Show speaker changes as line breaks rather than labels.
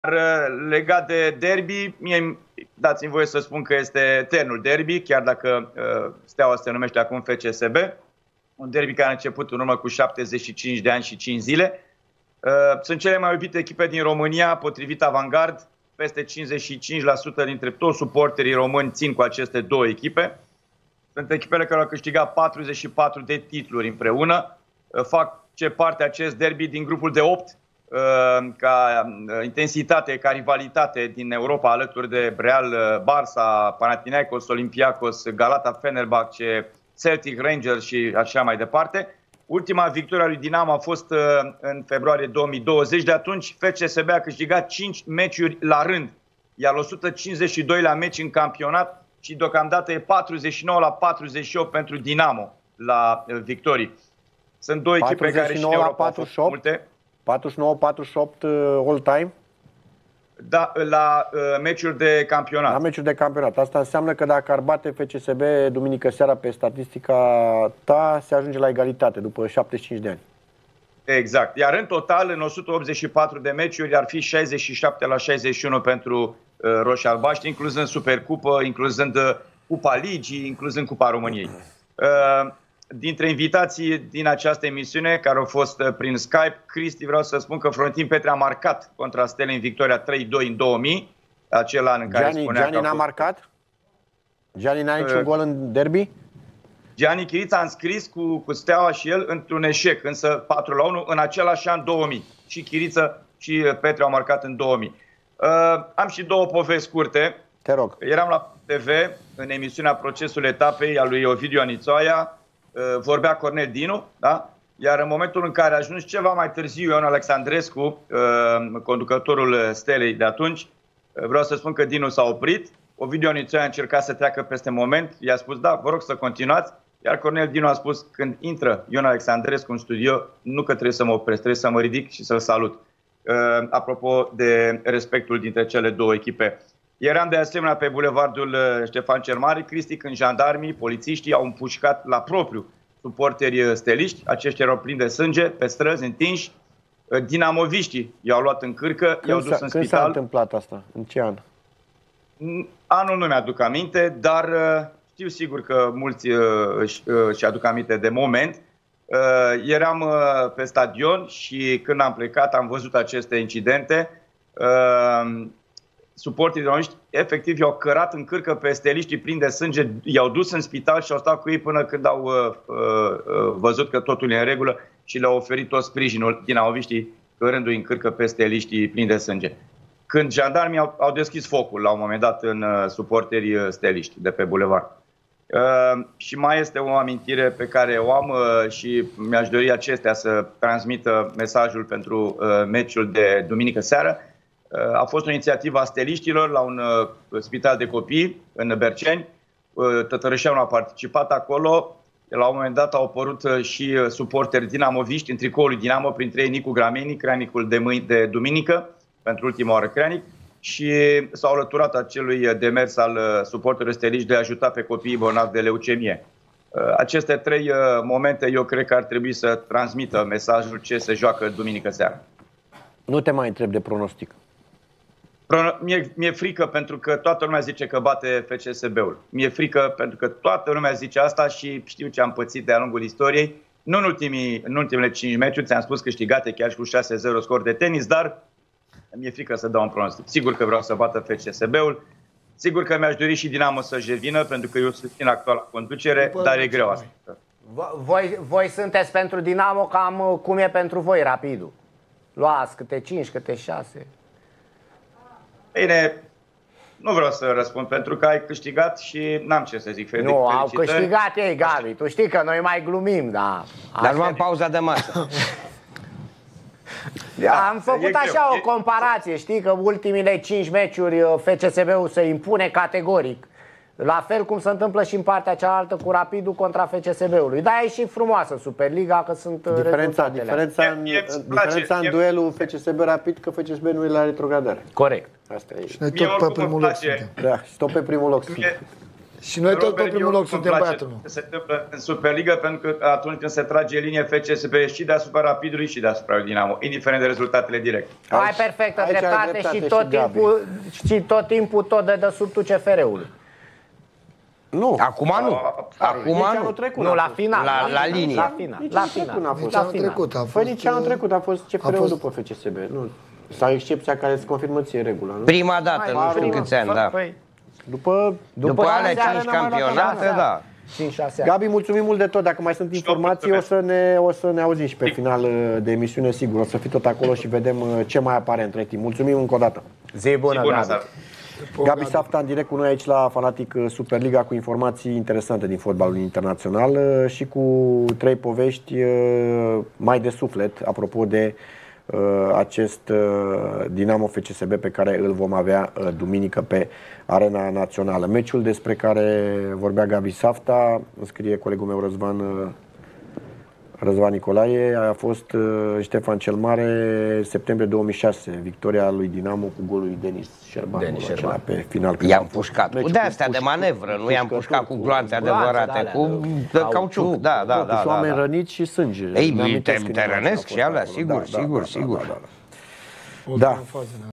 legat de derby, mie dați-mi voie să spun că este eternul derby, chiar dacă Steaua se numește acum FCSB. Un derby care a început în urmă cu 75 de ani și 5 zile. Sunt cele mai iubite echipe din România, potrivit Avantgard. Peste 55% dintre toți suporterii români țin cu aceste două echipe. Sunt echipele care au câștigat 44 de titluri împreună. Fac parte acest derby din grupul de 8 ca intensitate, ca rivalitate din Europa, alături de Real, Barça, Panathinaikos, Olympiacos, Galata, Fenerbahce, Celtic, Rangers și așa mai departe. Ultima victorie a lui Dinamo a fost în februarie 2020. De atunci FCSB a câștigat 5 meciuri la rând, iar 152 la meci în campionat și deocamdată e 49-48 pentru Dinamo la victorii. Sunt două echipe care și în Europa au fost multe.
49-48 all-time?
Da, la meciuri de campionat.
La meciuri de campionat. Asta înseamnă că dacă ar bate FCSB duminică seara pe statistica ta, se ajunge la egalitate după 75 de ani.
Exact. Iar în total, în 184 de meciuri, ar fi 67-61 pentru roșii albaștri, incluzând Supercupă, incluzând Cupa Ligii, incluzând Cupa României. Dintre invitații din această emisiune, care au fost prin Skype, Cristi, vreau să spun că Florentin Petre a marcat contra Stele în victoria 3-2 în 2000, acel an în care spunea
Gianni n-a marcat? Gianni n-a niciun gol în derby?
Gianni Chiriță a înscris cu Steaua și el într-un eșec, însă 4-1 în același an 2000. Și Chiriță și Petre au marcat în 2000. Am și două povesti scurte.
Te rog.
Eram la TV în emisiunea Procesul Etapei a lui Ovidiu Anițoaia. Vorbea Cornel Dinu, da? Iar în momentul în care a ajuns ceva mai târziu Ion Alexandrescu, conducătorul Stelei de atunci, vreau să spun că Dinu s-a oprit. Ovidiu Anițoaia a încercat să treacă peste moment, i-a spus da, vă rog să continuați, iar Cornel Dinu a spus când intră Ion Alexandrescu în studio, nu că trebuie să mă opresc, trebuie să mă ridic și să-l salut. Apropo de respectul dintre cele două echipe. Eram de asemenea pe bulevardul Ștefan cel Mare, Cristi, când jandarmii, polițiștii au împușcat la propriu suporteri steliști. Aceștia erau plini de sânge, pe străzi, întinși. Dinamoviștii i-au luat în cârcă, i-au dus în spital.
Când s-a întâmplat asta? În ce an?
Anul nu mi-aduc aminte, dar știu sigur că mulți își aduc aminte de moment. Eram pe stadion și când am plecat am văzut aceste incidente. Suporterii noștri efectiv i-au cărat în cârcă pe steliștii plini de sânge, i-au dus în spital și au stat cu ei până când au văzut că totul e în regulă și le-au oferit tot sprijinul dinamoviștii cărându-i în cârcă pe steliștii plini de sânge. Când jandarmii au deschis focul la un moment dat în suporterii steliști de pe bulevard. Și mai este o amintire pe care o am și mi-aș dori acestea să transmită mesajul pentru meciul de duminică seară. A fost o inițiativă a steliștilor la un spital de copii în Berceni. Tătărășeanu a participat acolo. La un moment dat au apărut și suporteri dinamoviști în tricoul lui Dinamo, printre ei Nicu Grameni, creanicul de duminică, pentru ultima oară creanic, și s-au alăturat acelui demers al suporterilor steliști de a ajuta pe copiii bolnavi de leucemie. Aceste trei momente eu cred că ar trebui să transmită mesajul ce se joacă duminică seara.
Nu te mai întreb de pronostic.
Mi-e frică pentru că toată lumea zice că bate FCSB-ul. Mi-e frică pentru că toată lumea zice asta și știu ce am pățit de-a lungul istoriei. Nu în ultimele 5 meciuri, ți-am spus câștigate chiar și cu 6-0 scor de tenis, dar mi-e frică să dau un pronostic. Sigur că vreau să bată FCSB-ul. Sigur că mi-aș dori și Dinamo să-și revină, pentru că eu susțin actuala conducere, dar e greu asta.
Voi sunteți pentru Dinamo cam cum e pentru voi Rapidul? Luați câte 5, câte 6...
Bine, nu vreau să răspund pentru că ai câștigat și n-am ce să zic.
Felicitări. Nu, au câștigat ei, Gabi. Tu știi că noi mai glumim, da.
Dar nu am pauza de masă.
Am făcut așa o comparație, știi că ultimile 5 meciuri FCSB-ul se impune categoric. La fel cum se întâmplă și în partea cealaltă cu Rapidul contra FCSB-ului. Dar e și frumoasă Superliga, că sunt
diferența în duelul FCSB-Rapid, că FCSB nu e la retrogradare.
Corect.
Asta e.
Și noi tot pe primul loc suntem.
Da, și tot pe primul loc
Și noi tot pe
Robert,
primul
eu
loc suntem
îmi place
băiatul meu.
ce se întâmplă în Superliga, pentru că atunci când se trage linie FCSB și deasupra Rapidului și deasupra Dinamo, indiferent de rezultatele directe.
Ai perfectă
aici ai
dreptate,
dreptate
și
și
tot
Gabi.
timpul tot de desubt CFR-ului.
Nu.
Acum nu. Acum
Nici anul
nu.
trecut
Nu,
n-a
la
fost.
final.
La linie.
La final.
Nici
La
anul trecut
final.
n-a fost.
Nici
La
anul
final.
trecut a fost...
Păi nici anul trecut a fost CFR-ul
fost-
după FCSB. Nu. Sau excepția care se confirmă ție regulă, nu?
Prima dată, nu știu câți ani, da.
Păi,
După
După alea
6
5 campionate, da.
5-6 ani.
Gabi, mulțumim mult de tot. Dacă mai sunt informații, o să ne auzim și pe final de emisiune, sigur. O să fii tot acolo și vedem ce mai apare între timp. Mulțumim încă o dată.
Zi bună,
Bună
Gabi.
seara.
Gabi Safta în direct cu noi aici la Fanatic Superliga cu informații interesante din fotbalul internațional și cu 3 povești mai de suflet apropo de acest Dinamo FCSB pe care îl vom avea duminică pe Arena Națională. Meciul despre care vorbea Gabi Safta, îmi scrie colegul meu Răzvan Nicolae, a fost Ștefan cel Mare, septembrie 2006, victoria lui Dinamo cu golul lui Denis Șerban pe final.
I-am pușcat.
Meciul
Cu de-astea de manevră, nu i-am pușcat cu gloanțe adevărate, cu cauciuc, da, da,
Totuși oameni
da.
răniți și sânge.
Ei,
Mi-amintesc când
te rănesc
a fost
și alea,
acolo.
sigur, sigur, sigur.
O
Da.
fază,